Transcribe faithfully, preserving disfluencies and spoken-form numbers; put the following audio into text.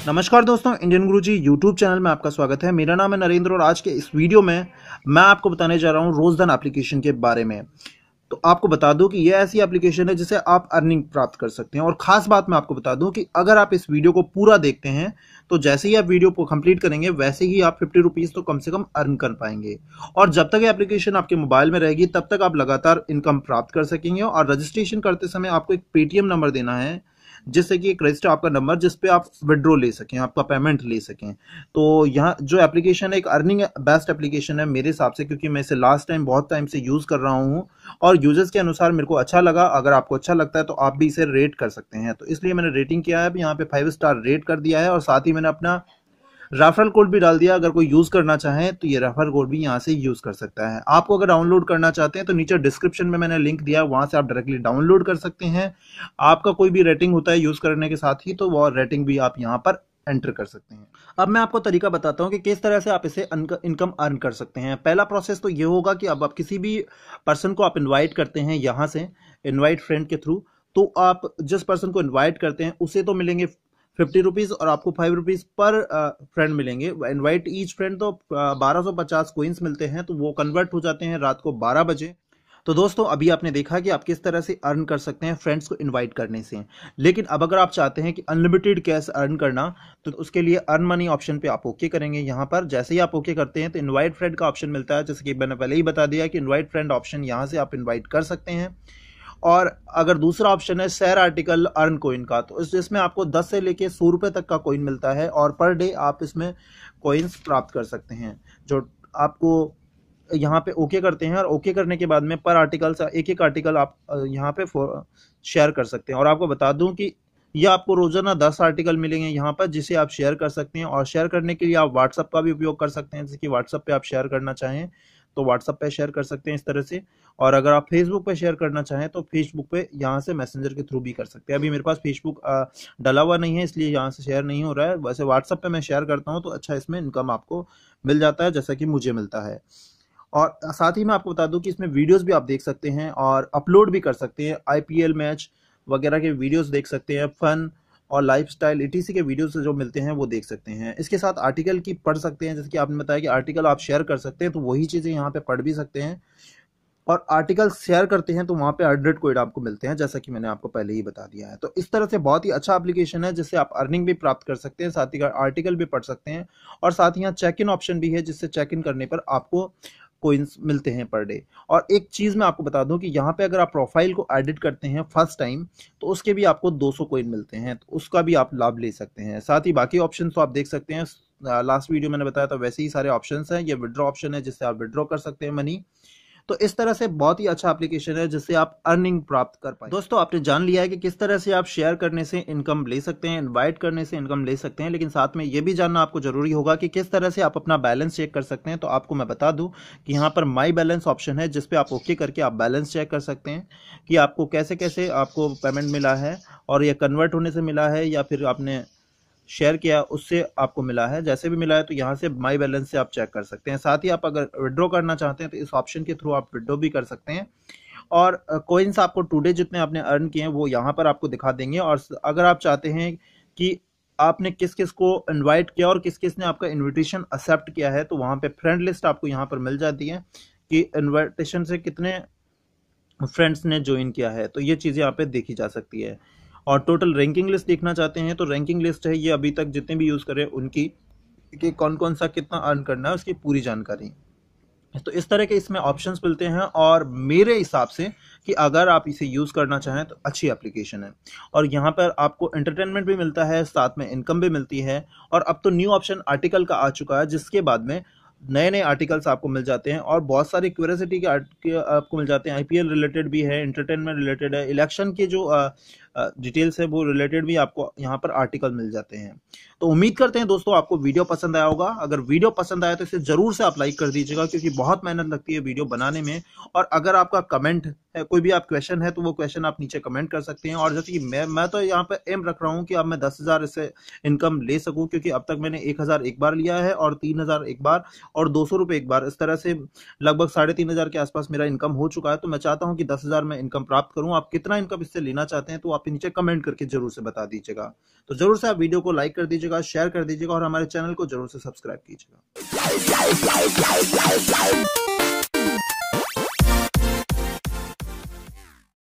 नमस्कार दोस्तों, इंडियन गुरुजी YouTube channel में आपका स्वागत है। मेरा नाम है नरेंद्र और आज के इस वीडियो में मैं आपको बताने जा रहा हूं रोजधन एप्लीकेशन के बारे में। तो आपको बता दूं कि यह ऐसी एप्लीकेशन है जिससे आप अर्निंग प्राप्त कर सकते हैं। और खास बात मैं आपको बता दूं कि अगर आप इस वीडियो को पूरा देखते हैं तो जैसे ही आप वीडियो को कंप्लीट करेंगे वैसे ही आप फिफ्टी रुपीज तो कम से कम अर्न कर पाएंगे। और जब तक ये एप्लीकेशन आपके मोबाइल में रहेगी तब तक आप लगातार इनकम प्राप्त कर सकेंगे। और रजिस्ट्रेशन करते समय आपको एक पेटीएम नंबर देना है, जिससे कि एक रजिस्टर आपका नंबर जिस पे आप विड्रॉ ले सकें, आपका पेमेंट ले सकें। तो यहाँ जो एप्लीकेशन है एक अर्निंग बेस्ट एप्लीकेशन है मेरे हिसाब से, क्योंकि मैं इसे लास्ट टाइम बहुत टाइम से यूज कर रहा हूँ और यूजर्स के अनुसार मेरे को अच्छा लगा। अगर आपको अच्छा लगता है तो आप भी इसे रेट कर सकते हैं। तो इसलिए मैंने रेटिंग किया है, यहाँ पे फाइव स्टार रेट कर दिया है और साथ ही मैंने अपना रेफरल कोड भी डाल दिया। अगर कोई यूज करना चाहे तो ये रेफरल कोड भी यहाँ से यूज कर सकता है। आपको अगर डाउनलोड करना चाहते हैं तो नीचे डिस्क्रिप्शन में मैंने लिंक दिया है, वहां से आप डायरेक्टली डाउनलोड कर सकते हैं। आपका कोई भी रेटिंग होता है यूज करने के साथ ही, तो वो रेटिंग भी आप यहाँ पर एंटर कर सकते हैं। अब मैं आपको तरीका बताता हूँ कि किस तरह से आप इसे इनकम अर्न कर सकते हैं। पहला प्रोसेस तो ये होगा कि अब आप किसी भी पर्सन को आप इनवाइट करते हैं यहाँ से इनवाइट फ्रेंड के थ्रू, तो आप जिस पर्सन को इनवाइट करते हैं उसे तो मिलेंगे फिफ्टी रुपीज और आपको फाइव रुपीज पर फ्रेंड मिलेंगे। इनवाइट ईच फ्रेंड तो बारह सौ पचास कोइंस मिलते हैं, तो वो कन्वर्ट हो जाते हैं रात को बारह बजे। तो दोस्तों अभी आपने देखा कि आप किस तरह से अर्न कर सकते हैं फ्रेंड्स को इनवाइट करने से। लेकिन अब अगर आप चाहते हैं कि अनलिमिटेड कैश अर्न करना, तो उसके लिए अर्न मनी ऑप्शन पे आप ओके करेंगे। यहाँ पर जैसे ही आप ओके करते हैं तो इनवाइट फ्रेंड का ऑप्शन मिलता है, जैसे कि मैंने पहले ही बता दिया कि इनवाइट फ्रेंड ऑप्शन यहाँ से आप इनवाइट कर सकते हैं। और अगर दूसरा ऑप्शन है शेयर आर्टिकल अर्न कोइन का, तो इसमें आपको दस से लेके सौ रुपए तक का कोइन मिलता है और पर डे आप इसमें कोइंस प्राप्त कर सकते हैं। जो आपको यहाँ पे ओके करते हैं और ओके करने के बाद में पर आर्टिकल एक एक आर्टिकल आप यहाँ पे शेयर कर सकते हैं। और आपको बता दूं कि ये आपको रोजाना दस आर्टिकल मिलेंगे यहाँ पर, जिसे आप शेयर कर सकते हैं। और शेयर करने के लिए आप व्हाट्सएप का भी उपयोग कर सकते हैं, जैसे कि व्हाट्सएप पे आप शेयर करना चाहें तो व्हाट्सएप पे शेयर कर सकते हैं इस तरह से। और अगर आप फेसबुक पे शेयर करना चाहें तो फेसबुक पे यहाँ से मैसेंजर के थ्रू भी कर सकते हैं। अभी मेरे पास फेसबुक डला हुआ नहीं है, इसलिए यहाँ से शेयर नहीं हो रहा है। वैसे व्हाट्सएप पे मैं शेयर करता हूँ तो अच्छा इसमें इनकम आपको मिल जाता है, जैसा कि मुझे मिलता है। और साथ ही मैं आपको बता दूं कि इसमें वीडियोस भी आप देख सकते हैं और अपलोड भी कर सकते हैं। आईपीएल मैच वगैरह के वीडियोस देख सकते हैं, फन और लाइफस्टाइल इटीसी के वीडियोस जो मिलते हैं वो देख सकते हैं। इसके साथ आर्टिकल की पढ़ सकते हैं, जैसे कि आपने बताया कि आर्टिकल आप शेयर कर सकते हैं, तो वही चीज़ें यहाँ पे पढ़ भी सकते हैं। और आर्टिकल शेयर करते हैं तो वहाँ पे हंड्रेड कोड आपको मिलते हैं, जैसा कि मैंने आपको पहले ही बता दिया है। तो इस तरह से बहुत ही अच्छा एप्लीकेशन है, जिससे आप अर्निंग भी प्राप्त कर सकते हैं, साथ ही आर्टिकल भी पढ़ सकते हैं। और साथ ही यहाँ चेक इन ऑप्शन भी है, जिससे चेक इन करने पर आपको कोइंस मिलते हैं पर डे। और एक चीज मैं आपको बता दूं कि यहाँ पे अगर आप प्रोफाइल को एडिट करते हैं फर्स्ट टाइम तो उसके भी आपको दो सौ कोइन मिलते हैं, तो उसका भी आप लाभ ले सकते हैं। साथ ही बाकी ऑप्शन तो आप देख सकते हैं, लास्ट वीडियो मैंने बताया था वैसे ही सारे ऑप्शन हैं। ये विड्रॉ ऑप्शन है, जिससे आप विड्रॉ कर सकते हैं मनी। तो इस तरह से बहुत ही अच्छा एप्लीकेशन है, जिससे आप अर्निंग प्राप्त कर पाए। दोस्तों आपने जान लिया है कि किस तरह से आप शेयर करने से इनकम ले सकते हैं, इनवाइट करने से इनकम ले सकते हैं, लेकिन साथ में यह भी जानना आपको जरूरी होगा कि किस तरह से आप अपना बैलेंस चेक कर सकते हैं। तो आपको मैं बता दूं कि यहाँ पर माई बैलेंस ऑप्शन है, जिसपे आप ओके करके आप बैलेंस चेक कर सकते हैं कि आपको कैसे कैसे आपको पेमेंट मिला है, और यह कन्वर्ट होने से मिला है या फिर आपने शेयर किया उससे आपको मिला है। जैसे भी मिला है तो यहाँ से माई बैलेंस से आप चेक कर सकते हैं। साथ ही आप अगर विड्रॉ करना चाहते हैं तो इस ऑप्शन के थ्रू आप विड्रॉ भी कर सकते हैं। और कोइंस आपको टुडे जितने आपने अर्न किए हैं वो यहाँ पर आपको दिखा देंगे। और अगर आप चाहते हैं कि आपने किस किस को इन्वाइट किया और किस किस ने आपका इन्विटेशन एक्सेप्ट किया है, तो वहाँ पे फ्रेंड लिस्ट आपको यहाँ पर मिल जाती है कि इन्विटेशन से कितने फ्रेंड्स ने ज्वाइन किया है, तो ये चीज़ें यहाँ पे देखी जा सकती है। और टोटल रैंकिंग लिस्ट देखना चाहते हैं तो रैंकिंग लिस्ट है ये, अभी तक जितने भी यूज़ करे उनकी, कि कौन कौन सा कितना अर्न करना है उसकी पूरी जानकारी। तो इस तरह के इसमें ऑप्शंस मिलते हैं, और मेरे हिसाब से कि अगर आप इसे यूज़ करना चाहें तो अच्छी एप्लीकेशन है। और यहाँ पर आपको एंटरटेनमेंट भी मिलता है, साथ में इनकम भी मिलती है। और अब तो न्यू ऑप्शन आर्टिकल का आ चुका है, जिसके बाद में नए नए आर्टिकल्स आपको मिल जाते हैं और बहुत सारे क्यूरियोसिटी के आपको मिल जाते हैं। आईपीएल रिलेटेड भी है, एंटरटेनमेंट रिलेटेड है, इलेक्शन के जो डिटेल्स है वो रिलेटेड भी आपको यहाँ पर आर्टिकल मिल जाते हैं। तो उम्मीद करते हैं दोस्तों आपको वीडियो पसंद आया होगा। अगर वीडियो पसंद आया तो इसे जरूर से आप लाइक कर दीजिएगा, क्योंकि बहुत मेहनत लगती है वीडियो बनाने में। और अगर आपका कमेंट है, कोई भी आप क्वेश्चन है, तो वो क्वेश्चन आप नीचे कमेंट कर सकते हैं। और जैसे कि मैं मैं तो यहाँ पे एम रख रहा हूँ कि अब मैं दस हजार इससे इनकम ले सकूँ, क्योंकि अब तक मैंने एक हजार एक बार लिया है और तीन हजार एक बार और दो सौ रुपये एक बार, इस तरह से लगभग साढ़े तीन हजार के आसपास मेरा इनकम हो चुका है। तो मैं चाहता हूँ कि दस हजार में इनकम प्राप्त करूँ। आप कितना इनकम इससे लेना चाहते हैं तो आप आप नीचे कमेंट करके जरूर से बता दीजिएगा। तो जरूर से आप वीडियो को लाइक कर दीजिएगा, शेयर कर दीजिएगा और हमारे चैनल को जरूर से सब्सक्राइब कीजिएगा।